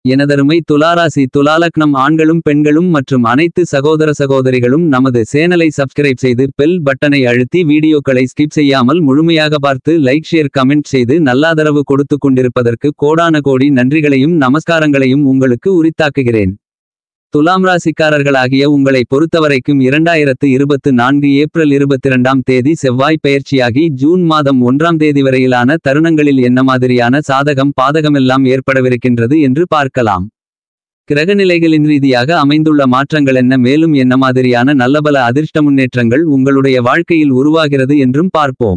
எனதருமை துலாராசி துலாலக்னம் ஆண்களும் பெண்களும் மற்றும் அனைத்து சகோதர சகோதரிகளும் நமது சேனலை சப்ஸ்கிரைப் செய்து பெல் பட்டனை அழுத்தி வீடியோக்களை ஸ்கிப் செய்யாமல் முழுமையாக பார்த்து லைக் ஷேர் கமெண்ட் செய்து நல்லாதரவு கொடுத்து கொண்டிருப்பதற்கு கோடான கோடி நன்றிகளையும் நமஸ்காரங்களையும் உங்களுக்கு உரித்தாக்குகிறேன். துலாம் ராசிக்காரர்களாகிய உங்களை பொறுத்தவரைக்கும் 2024 ஏப்ரல் 22ஆம் தேதி செவ்வாய் பெயர்ச்சியாகி ஜூன் மாதம் 1ஆம் தேதி வரையிலான தருணங்களில் என்ன மாதிரியான சாதகம் பாதகமெல்லாம் ஏற்படவிருக்கின்றது என்று பார்க்கலாம். கிரகநிலைகளின் ரீதியாக அமைந்துள்ள மாற்றங்கள் என்ன, மேலும் என்ன மாதிரியான நல்லபல அதிர்ஷ்ட முன்னேற்றங்கள் உங்களுடைய வாழ்க்கையில் உருவாகிறது என்றும் பார்ப்போம்.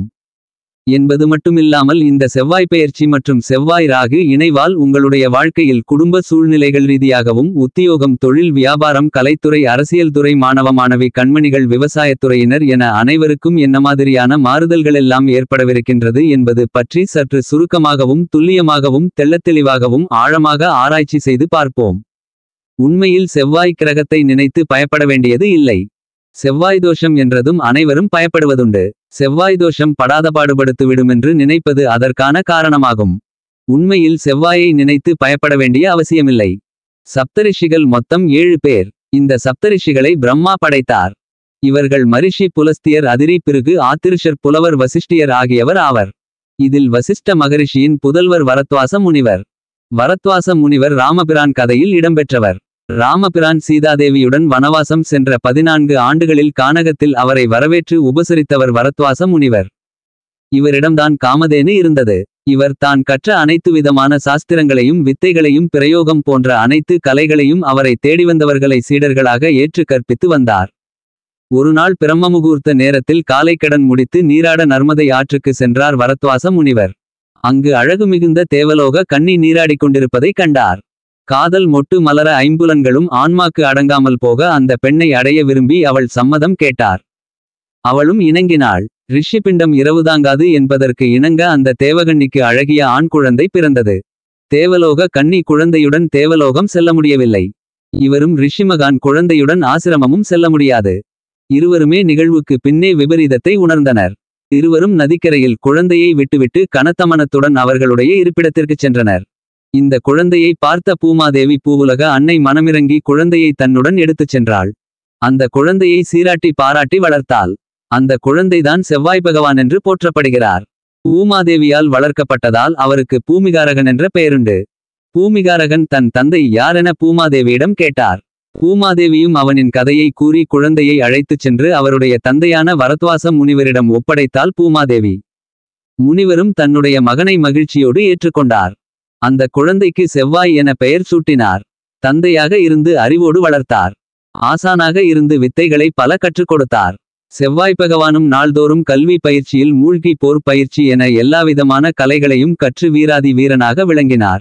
என்பது மட்டுமில்லாமல் இந்த செவ்வாய் பெயர்ச்சி மற்றும் செவ்வாய் ராகு இணைவால் உங்களுடைய வாழ்க்கையில் குடும்ப சூழ்நிலைகள் ரீதியாகவும் உத்தியோகம், தொழில், வியாபாரம், கலைத்துறை, அரசியல் துறை, மாணவ மாணவி, கண்மணிகள், விவசாயத்துறையினர் என அனைவருக்கும் என்ன மாதிரியான மாறுதல்கள் எல்லாம் ஏற்படவிருக்கின்றது என்பது பற்றி சற்று சுருக்கமாகவும் துல்லியமாகவும் தெள்ளத்தெளிவாகவும் ஆழமாக ஆராய்ச்சி செய்து பார்ப்போம். உண்மையில் செவ்வாய் கிரகத்தை நினைத்து பயப்பட வேண்டியது இல்லை. செவ்வாய் தோஷம் என்றதும் அனைவரும் பயப்படுவதுண்டு. செவ்வாய் தோஷம் படாத பாடுபடுத்துவிடுமென்று நினைப்பது அதற்கான காரணமாகும். உண்மையில் செவ்வாயை நினைத்து பயப்பட வேண்டிய அவசியமில்லை. சப்தரிஷிகள் மொத்தம் 7 பேர். இந்த சப்தரிஷிகளை பிரம்மா படைத்தார். இவர்கள் மரிஷி, புலஸ்தியர், அதிரி, பிருகு, ஆத்திருஷர், புலவர், வசிஷ்டியர் ஆகியவர் ஆவர். இதில் வசிஷ்ட மகரிஷியின் புதல்வர் வரத்வாச முனிவர். வரத்வாச முனிவர் ராமபிரான் கதையில் இடம்பெற்றவர். ராமபிரான் சீதாதேவியுடன் வனவாசம் சென்ற 14 ஆண்டுகளில் கானகத்தில் அவரை வரவேற்று உபசரித்தவர் வரத்வாச முனிவர். இவரிடம்தான் காமதேனு இருந்தது. இவர் தான் கற்ற அனைத்து விதமான சாஸ்திரங்களையும் வித்தைகளையும் பிரயோகம் போன்ற அனைத்து கலைகளையும் அவரை தேடிவந்தவர்களை சீடர்களாக ஏற்று கற்பித்து வந்தார். ஒருநாள் பிரம்மமுகூர்த்த நேரத்தில் காலைக்கடன் முடித்து நீராட நர்மதை ஆற்றுக்கு சென்றார் வரத்வாச முனிவர். அங்கு அழகு மிகுந்த தேவலோக கன்னி நீராடிக் கொண்டிருப்பதை கண்டார். காதல் மொட்டு மலர ஐம்புலன்களும் ஆன்மாக்கு அடங்காமல் போக அந்த பெண்ணை அடைய விரும்பி அவள் சம்மதம் கேட்டார். அவளும் இணங்கினாள். ரிஷிபிண்டம் இரவுதாங்காது என்பதற்கு இணங்க அந்த தேவகன்னிக்கு அழகிய ஆண் குழந்தை பிறந்தது. தேவலோக கன்னி குழந்தையுடன் தேவலோகம் செல்ல முடியவில்லை. இவரும் ரிஷிமகான் குழந்தையுடன் ஆசிரமமும் செல்ல முடியாது. இருவருமே நிகழ்வுக்கு பின்னே விபரீதத்தை உணர்ந்தனர். இருவரும் நதிக்கரையில் குழந்தையை விட்டுவிட்டு கனத்தமனத்துடன் அவர்களுடைய இருப்பிடத்திற்கு சென்றனர். இந்த குழந்தையை பார்த்த பூமாதேவி பூவுலக அன்னை மனமிறங்கி குழந்தையை தன்னுடன் எடுத்துச் சென்றாள். அந்த குழந்தையை சீராட்டி பாராட்டி வளர்த்தாள். அந்த குழந்தைதான் செவ்வாய் பகவான் என்று போற்றப்படுகிறார். பூமாதேவியால் வளர்க்கப்பட்டதால் அவருக்கு பூமிகாரகன் என்ற பெயருண்டு. பூமிகாரகன் தன் தந்தை யாரென பூமாதேவியிடம் கேட்டார். பூமாதேவியும் அவனின் கதையை கூறி குழந்தையை அழைத்துச் சென்று அவருடைய தந்தையான வரத்வாச முனிவரிடம் ஒப்படைத்தாள் பூமாதேவி. முனிவரும் தன்னுடைய மகனை மகிழ்ச்சியோடு ஏற்றுக்கொண்டார். அந்த குழந்தைக்கு செவ்வாய் என பெயர் சூட்டினார். தந்தையாக இருந்து அறிவோடு வளர்த்தார். ஆசானாக இருந்து வித்தைகளை பல கற்றுக் கொடுத்தார். செவ்வாய் பகவானும் நாள்தோறும் கல்வி பயிற்சியில் மூழ்கி போர் பயிற்சி என எல்லாவிதமான கலைகளையும் கற்று வீராதி வீரனாக விளங்கினார்.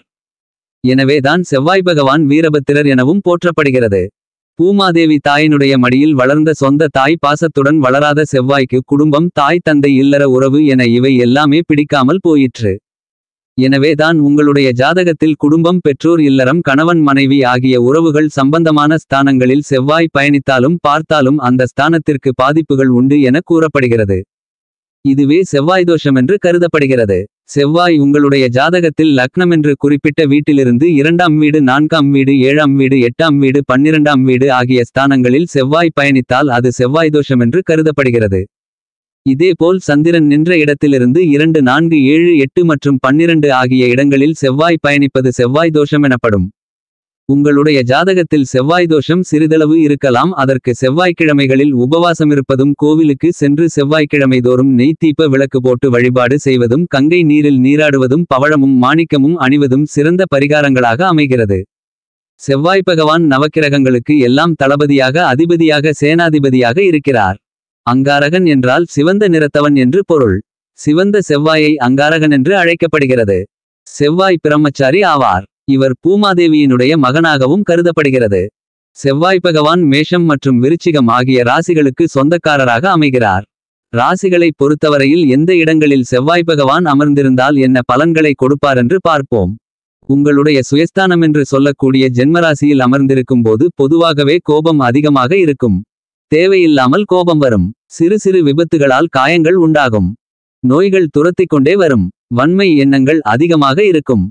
எனவேதான் செவ்வாய் பகவான் வீரபத்திரர் எனவும் போற்றப்படுகிறது. பூமாதேவி தாயினுடைய மடியில் வளர்ந்த சொந்த தாய் பாசத்துடன் வளராத செவ்வாய்க்கு குடும்பம், தாய், தந்தை, இல்லற உறவு என இவை எல்லாமே பிடிக்காமல் போயிற்று. எனவேதான் உங்களுடைய ஜாதகத்தில் குடும்பம், பெற்றோர், இல்லறம், கணவன் மனைவி ஆகிய உறவுகள் சம்பந்தமான ஸ்தானங்களில் செவ்வாய் பயணித்தாலும் பார்த்தாலும் அந்த ஸ்தானத்திற்கு பாதிப்புகள் உண்டு என கூறப்படுகிறது. இதுவே செவ்வாய் தோஷம் என்று கருதப்படுகிறது. செவ்வாய் உங்களுடைய ஜாதகத்தில் லக்னமென்று குறிப்பிட்ட வீட்டிலிருந்து 2ஆம் வீடு, 4ஆம் வீடு, 7ஆம் வீடு, 8ஆம் வீடு, 12ஆம் வீடு ஆகிய ஸ்தானங்களில் செவ்வாய் பயணித்தால் அது செவ்வாய் தோஷம் என்று கருதப்படுகிறது. இதேபோல் சந்திரன் நின்ற இடத்திலிருந்து 2, 4, 7, 8 மற்றும் 12 ஆகிய இடங்களில் செவ்வாய் பயணிப்பது செவ்வாய் தோஷம் எனப்படும். உங்களுடைய ஜாதகத்தில் செவ்வாய் தோஷம் சிறிதளவு இருக்கலாம். அதற்கு செவ்வாய்க்கிழமைகளில் உபவாசமிருப்பதும், கோவிலுக்கு சென்று செவ்வாய்க்கிழமை தோறும் நெய் தீப விளக்கு போட்டு வழிபாடு செய்வதும், கங்கை நீரில் நீராடுவதும், பவழமும் மாணிக்கமும் அணிவதும் சிறந்த பரிகாரங்களாக அமைகிறது. செவ்வாய் பகவான் நவக்கிரகங்களுக்கு எல்லாம் தளபதியாக, அதிபதியாக, சேனாதிபதியாக இருக்கிறார். அங்காரகன் என்றால் சிவந்த நிறத்தவன் என்று பொருள். சிவந்த செவ்வாயை அங்காரகன் என்று அழைக்கப்படுகிறது. செவ்வாய் பிரம்மச்சாரி ஆவார். இவர் பூமாதேவியினுடைய மகனாகவும் கருதப்படுகிறது. செவ்வாய் பகவான் மேஷம் மற்றும் விருச்சிகம் ஆகிய ராசிகளுக்கு சொந்தக்காரராக அமைகிறார். ராசிகளை பொறுத்தவரையில் எந்த இடங்களில் செவ்வாய் பகவான் அமர்ந்திருந்தால் என்ன பலன்களை கொடுப்பாரென்று பார்ப்போம். உங்களுடைய சுயஸ்தானம் என்று சொல்லக்கூடிய ஜென்மராசியில் அமர்ந்திருக்கும் போது பொதுவாகவே கோபம் அதிகமாக இருக்கும். தேவையில்லாமல் கோபம் வரும். சிறு சிறு விபத்துகளால் காயங்கள் உண்டாகும். நோய்கள் துரத்திக் கொண்டே வரும். வன்மை எண்ணங்கள் அதிகமாக இருக்கும்.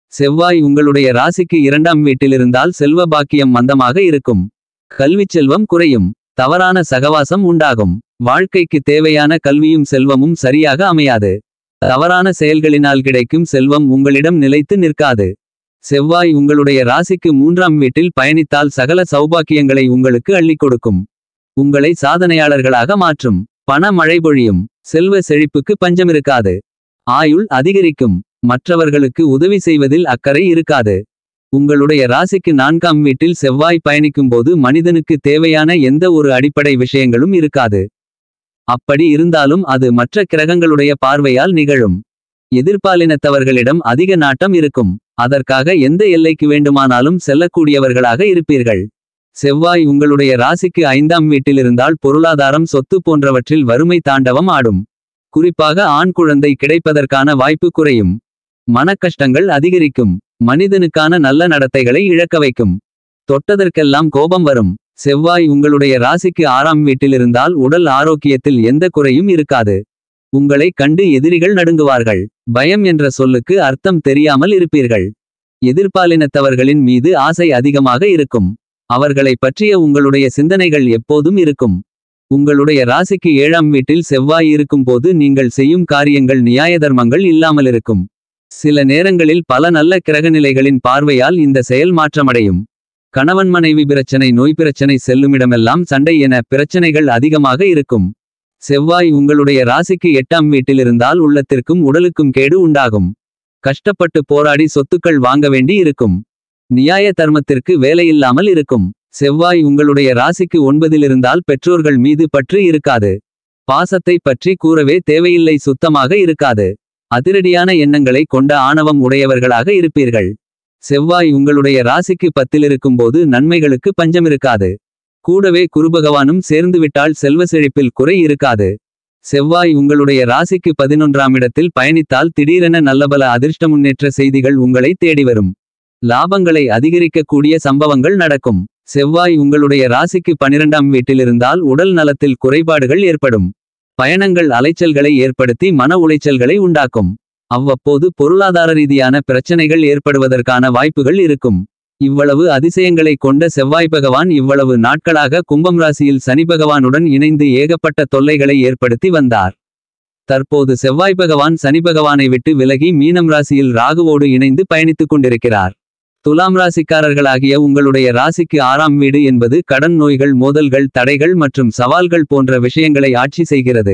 செவ்வாய் உங்களுடைய ராசிக்கு 2ஆம் வீட்டில் இருந்தால் செல்வ பாக்கியம் மந்தமாக இருக்கும். கல்விச் செல்வம் குறையும். தவறான சகவாசம் உண்டாகும். வாழ்க்கைக்கு தேவையான கல்வியும் செல்வமும் சரியாக அமையாது. தவறான செயல்களினால் கிடைக்கும் செல்வம் உங்களிடம் நிலைத்து நிற்காது. செவ்வாய் உங்களுடைய ராசிக்கு 3ஆம் வீட்டில் பயணித்தால் சகல சௌபாக்கியங்களை உங்களுக்கு அள்ளிக் கொடுக்கும். உங்களை சாதனையாளர்களாக மாற்றும். பண மழை பொழியும். செல்வ செழிப்புக்கு பஞ்சமிருக்காது. ஆயுள் அதிகரிக்கும். மற்றவர்களுக்கு உதவி செய்வதில் அக்கறை இருக்காது. உங்களுடைய ராசிக்கு 4ஆம் வீட்டில் செவ்வாய் பயணிக்கும்போது மனிதனுக்கு தேவையான எந்த ஒரு அடிப்படை விஷயங்களும் இருக்காது. அப்படி இருந்தாலும் அது மற்ற கிரகங்களுடைய பார்வையால் நிகழும். எதிர்பாலினத்தவர்களிடம் அதிக நாட்டம் இருக்கும். அதற்காக எந்த எல்லைக்கு வேண்டுமானாலும் செல்லக்கூடியவர்களாக இருப்பீர்கள். செவ்வாய் உங்களுடைய ராசிக்கு 5ஆம் வீட்டில் இருந்தால் பொருளாதாரம் சொத்து போன்றவற்றில் வறுமை தாண்டவம் ஆடும். குறிப்பாக ஆண் குழந்தை கிடைப்பதற்கான வாய்ப்பு குறையும். மனக்கஷ்டங்கள் அதிகரிக்கும். மனிதனுக்கான நல்ல நடத்தைகளை இழக்க வைக்கும். தொட்டதற்கெல்லாம் கோபம் வரும். செவ்வாய் உங்களுடைய ராசிக்கு 6ஆம் வீட்டில் இருந்தால் உடல் ஆரோக்கியத்தில் எந்த குறையும் இருக்காது. உங்களை கண்டு எதிரிகள் நடுங்குவார்கள். பயம் என்ற சொல்லுக்கு அர்த்தம் தெரியாமல் இருப்பீர்கள். எதிர்பாலினத்தவர்களின் மீது ஆசை அதிகமாக இருக்கும். அவர்களை பற்றிய உங்களுடைய சிந்தனைகள் எப்போதும் இருக்கும். உங்களுடைய ராசிக்கு 7ஆம் வீட்டில் செவ்வாய் இருக்கும்போது நீங்கள் செய்யும் காரியங்கள் நியாயதர்மங்கள் இல்லாமலிருக்கும். சில நேரங்களில் பல நல்ல கிரகநிலைகளின் பார்வையால் இந்த செயல் மாற்றமடையும். கணவன் மனைவி பிரச்சனை, நோய் பிரச்சனை, செல்லுமிடமெல்லாம் சண்டை என பிரச்சனைகள் அதிகமாக இருக்கும். செவ்வாய் உங்களுடைய ராசிக்கு 8ஆம் வீட்டில் இருந்தால் உள்ளத்திற்கும் உடலுக்கும் கேடு உண்டாகும். கஷ்டப்பட்டு போராடி சொத்துக்கள் வாங்க வேண்டி இருக்கும். நியாய தர்மத்திற்கு வேலையில்லாமல் இருக்கும். செவ்வாய் உங்களுடைய ராசிக்கு 9இல் இருந்தால் பெற்றோர்கள் மீது பற்று இருக்காது. பாசத்தை பற்றி கூறவே தேவையில்லை, சுத்தமாக இருக்காது. அதிரடியான எண்ணங்களை கொண்ட ஆணவம் உடையவர்களாக இருப்பீர்கள். செவ்வாய் உங்களுடைய ராசிக்கு 10இல் இருக்கும்போது நன்மைகளுக்கு பஞ்சமிருக்காது. கூடவே குருபகவானும் சேர்ந்துவிட்டால் செல்வ செழிப்பில் குறை இருக்காது. செவ்வாய் உங்களுடைய ராசிக்கு 11ஆம் இடத்தில் பயணித்தால் திடீரென நல்லபல அதிர்ஷ்ட முன்னேற்ற செய்திகள் உங்களை தேடிவரும். லாபங்களை அதிகரிக்கக்கூடிய சம்பவங்கள் நடக்கும். செவ்வாய் உங்களுடைய ராசிக்கு 12ஆம் வீட்டில் இருந்தால் உடல் நலத்தில் குறைபாடுகள் ஏற்படும். பயணங்கள் அலைச்சல்களை ஏற்படுத்தி மன உளைச்சல்களை உண்டாக்கும். அவ்வப்போது பொருளாதார ரீதியான பிரச்சனைகள் ஏற்படுவதற்கான வாய்ப்புகள் இருக்கும். இவ்வளவு அதிசயங்களை கொண்ட செவ்வாய் பகவான் இவ்வளவு நாட்களாக கும்பம் ராசியில் சனி பகவானுடன் இணைந்து ஏகப்பட்ட தொல்லைகளை ஏற்படுத்தி வந்தார். தற்போது செவ்வாய் பகவான் சனி பகவானை விட்டு விலகி மீனம் ராசியில் ராகுவோடு இணைந்து பயணித்துக் கொண்டிருக்கிறார். துலாம் ராசிக்காரர்களாகிய உங்களுடைய ராசிக்கு 6ஆம் வீடு என்பது கடன், நோய்கள், மோதல்கள், தடைகள் மற்றும் சவால்கள் போன்ற விஷயங்களை ஆட்சி செய்கிறது.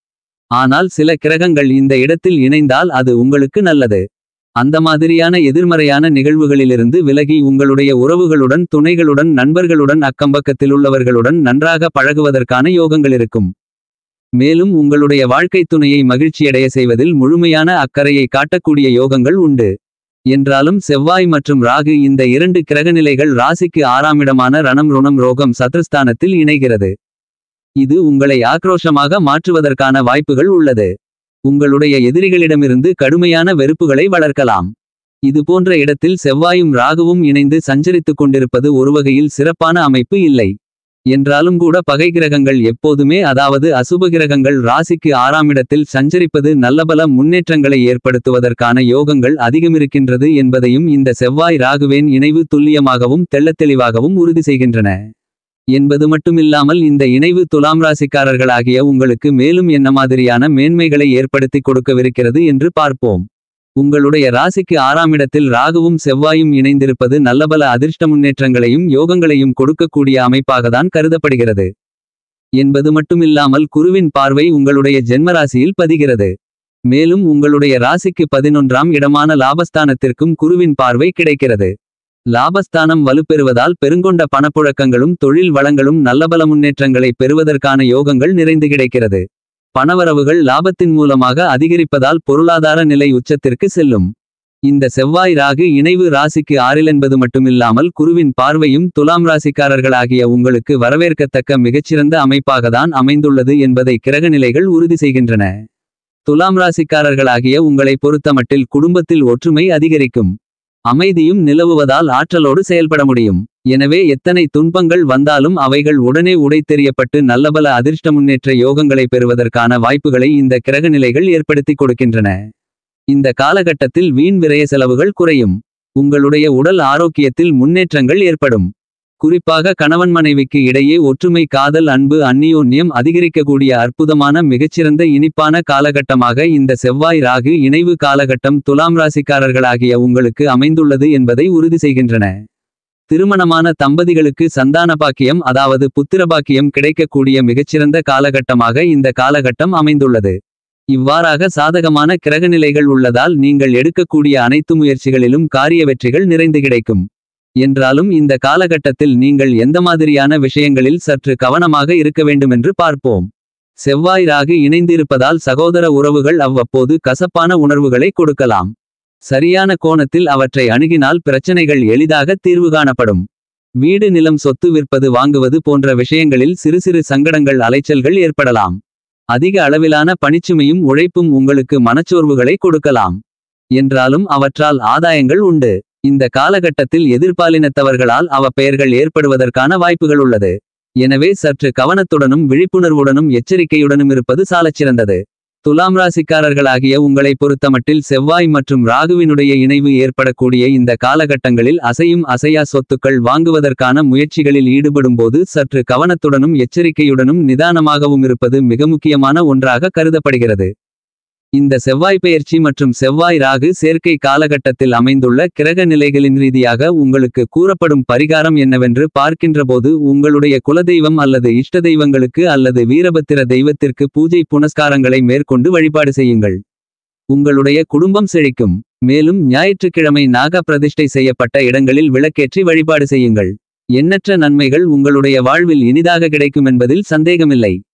ஆனால் சில கிரகங்கள் இந்த இடத்தில் இணைந்தால் அது உங்களுக்கு நல்லது. அந்த மாதிரியான எதிர்மறையான நிகழ்வுகளிலிருந்து விலகி உங்களுடைய உறவுகளுடன், துணைகளுடன், நண்பர்களுடன், அக்கம்பக்கத்திலுள்ளவர்களுடன் நன்றாக பழகுவதற்கான யோகங்கள் இருக்கும். மேலும் உங்களுடைய வாழ்க்கை துணையை மகிழ்ச்சியடைய செய்வதில் முழுமையான அக்கறையை காட்டக்கூடிய யோகங்கள் உண்டு. என்றாலும் செவ்வாய் மற்றும் ராகு இந்த 2 கிரகநிலைகள் ராசிக்கு 6ஆம் இடமான ரணம், ருணம், ரோகம், சத்ருஸ்தானத்தில் இணைகிறது. இது உங்களை ஆக்ரோஷமாக மாற்றுவதற்கான வாய்ப்புகள் உள்ளது. உங்களுடைய எதிரிகளிடமிருந்து கடுமையான வெறுப்புகளை வளர்க்கலாம். இதுபோன்ற இடத்தில் செவ்வாயும் ராகுவும் இணைந்து சஞ்சரித்துக் கொண்டிருப்பது ஒருவகையில் சிறப்பான அமைப்பு இல்லை. என்றாலும் கூட பகை கிரகங்கள் எப்போதுமே, அதாவது அசுபகிரகங்கள் ராசிக்கு 6ஆம் இடத்தில் சஞ்சரிப்பது நல்லபல முன்னேற்றங்களை ஏற்படுத்துவதற்கான யோகங்கள் அதிகமிருக்கின்றது என்பதையும் இந்த செவ்வாய் ராகுவின் இணைவு துல்லியமாகவும் தெள்ளத்தெளிவாகவும் உறுதி செய்கின்றன. என்பது மட்டுமில்லாமல் இந்த இணைவு துலாம் ராசிக்காரர்களாகிய உங்களுக்கு மேலும் என்ன மாதிரியான மேன்மைகளை ஏற்படுத்தி கொடுக்கவிருக்கிறது என்று பார்ப்போம். உங்களுடைய ராசிக்கு 6ஆம் இடத்தில் ராகுவும் செவ்வாயும் இணைந்திருப்பது நல்லபல அதிர்ஷ்ட முன்னேற்றங்களையும் யோகங்களையும் கொடுக்கக்கூடிய அமைப்பாகத்தான் கருதப்படுகிறது. என்பது மட்டுமில்லாமல் குருவின் பார்வை உங்களுடைய ஜென்மராசியில் பதிகிறது. மேலும் உங்களுடைய ராசிக்கு 11ஆம் இடமான லாபஸ்தானத்திற்கும் குருவின் பார்வை கிடைக்கிறது. லாபஸ்தானம் வலுப்பெறுவதால் பெருங்கொண்ட பணப்புழக்கங்களும் தொழில் வளங்களும் நல்லபல முன்னேற்றங்களை பெறுவதற்கான யோகங்கள் நிறைந்து கிடைக்கிறது. பணவரவுகள் லாபத்தின் மூலமாக அதிகரிப்பதால் பொருளாதார நிலை உச்சத்திற்கு செல்லும். இந்த செவ்வாய் ராகு இணைவு ராசிக்கு 6இல் என்பது மட்டுமில்லாமல் குருவின் பார்வையும் துலாம் ராசிக்காரர்களாகிய உங்களுக்கு வரவேற்கத்தக்க மிகச்சிறந்த அமைப்பாகத்தான் அமைந்துள்ளது என்பதை கிரகநிலைகள் உறுதி செய்கின்றன. துலாம் ராசிக்காரர்களாகிய உங்களை பொறுத்தமட்டில் குடும்பத்தில் ஒற்றுமை அதிகரிக்கும். அமைதியும் நிலவுவதால் ஆற்றலோடு செயல்பட முடியும். எனவே எத்தனை துன்பங்கள் வந்தாலும் அவைகள் உடனே உடைத்தெறியப்பட்டு நல்லபல அதிர்ஷ்ட முன்னேற்ற யோகங்களை பெறுவதற்கான வாய்ப்புகளை இந்த கிரகநிலைகள் ஏற்படுத்தி கொடுக்கின்றன. இந்த காலகட்டத்தில் வீண் விரய செலவுகள் குறையும். உங்களுடைய உடல் ஆரோக்கியத்தில் முன்னேற்றங்கள் ஏற்படும். குறிப்பாக கணவன் மனைவிக்கு இடையே ஒற்றுமை, காதல், அன்பு, அந்நியோன்யம் அதிகரிக்கக்கூடிய அற்புதமான மிகச்சிறந்த இனிப்பான காலகட்டமாக இந்த செவ்வாய் ராகு இணைவு காலகட்டம் துலாம் ராசிக்காரர்களாகிய உங்களுக்கு அமைந்துள்ளது என்பதை உறுதி செய்கின்றன. திருமணமான தம்பதிகளுக்கு சந்தான பாக்கியம், அதாவது புத்திரபாக்கியம் கிடைக்கக்கூடிய மிகச்சிறந்த காலகட்டமாக இந்த காலகட்டம் அமைந்துள்ளது. இவ்வாறாக சாதகமான கிரகநிலைகள் உள்ளதால் நீங்கள் எடுக்கக்கூடிய அனைத்து முயற்சிகளிலும் காரிய வெற்றிகள் நிறைந்து கிடைக்கும். என்றாலும் இந்த காலகட்டத்தில் நீங்கள் எந்த மாதிரியான விஷயங்களில் சற்று கவனமாக இருக்க வேண்டுமென்று பார்ப்போம். செவ்வாய் ராகு இணைந்திருப்பதால் சகோதர உறவுகள் அவ்வப்போது கசப்பான உணர்வுகளை கொடுக்கலாம். சரியான கோணத்தில் அவற்றை அணுகினால் பிரச்சனைகள் எளிதாக தீர்வு காணப்படும். வீடு, நிலம், சொத்து விற்பது, வாங்குவது போன்ற விஷயங்களில் சிறு சிறு சங்கடங்கள், அலைச்சல்கள் ஏற்படலாம். அதிக அளவிலான பணிச்சுமையும் உழைப்பும் உங்களுக்கு மனச்சோர்வுகளை கொடுக்கலாம். என்றாலும் அவற்றால் ஆதாயங்கள் உண்டு. இந்த காலகட்டத்தில் எதிர்பாலினத்தவர்களால் அவப்பெயர்கள் ஏற்படுவதற்கான வாய்ப்புகள் உள்ளது. எனவே சற்று கவனத்துடனும் விழிப்புணர்வுடனும் எச்சரிக்கையுடனும் இருப்பது சாலச்சிறந்தது. துலாம் ராசிக்காரர்களாகிய உங்களை பொறுத்தமட்டில் செவ்வாய் மற்றும் ராகுவினுடைய இணைவு ஏற்படக்கூடிய இந்த காலகட்டங்களில் அசையும் அசையா சொத்துக்கள் வாங்குவதற்கான முயற்சிகளில் ஈடுபடும்போது சற்று கவனத்துடனும் எச்சரிக்கையுடனும் நிதானமாகவும் இருப்பது மிக முக்கியமான ஒன்றாக கருதப்படுகிறது. இந்த செவ்வாய் பெயர்ச்சி மற்றும் செவ்வாய் ராகு சேர்க்கை காலகட்டத்தில் அமைந்துள்ள கிரக நிலைகளின் ரீதியாக உங்களுக்கு கூறப்படும் பரிகாரம் என்னவென்று பார்க்கின்றபோது, உங்களுடைய குலதெய்வம் அல்லது இஷ்ட தெய்வங்களுக்கு அல்லது வீரபத்திர தெய்வத்திற்கு பூஜை புனஸ்காரங்களை மேற்கொண்டு வழிபாடு செய்யுங்கள். உங்களுடைய குடும்பம் செழிக்கும். மேலும் ஞாயிற்றுக்கிழமை நாக பிரதிஷ்டை செய்யப்பட்ட இடங்களில் விளக்கேற்றி வழிபாடு செய்யுங்கள். எண்ணற்ற நன்மைகள் உங்களுடைய வாழ்வில் இனிதாக கிடைக்கும் என்பதில் சந்தேகமில்லை.